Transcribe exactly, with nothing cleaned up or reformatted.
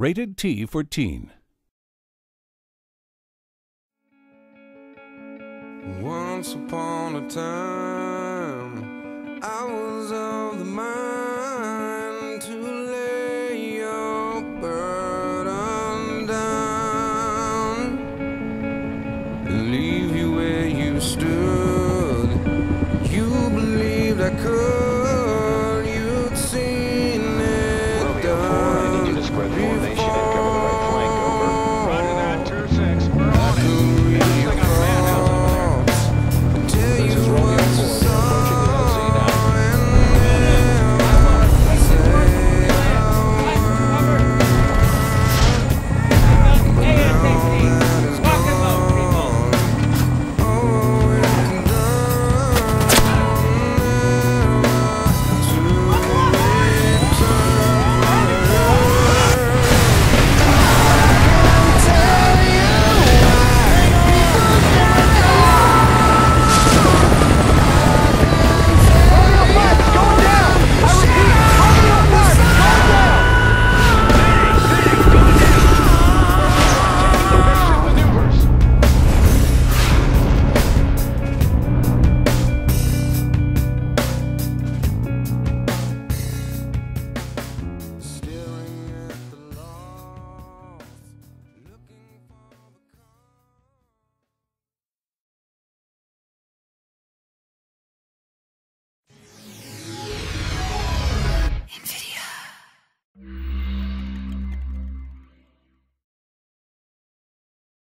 Rated T for Teen. Once upon a time, I was of the mind to lay your burden down and leave you where you stood. You believed I could, you'd seen it done. Romeo four, I need you to square formation.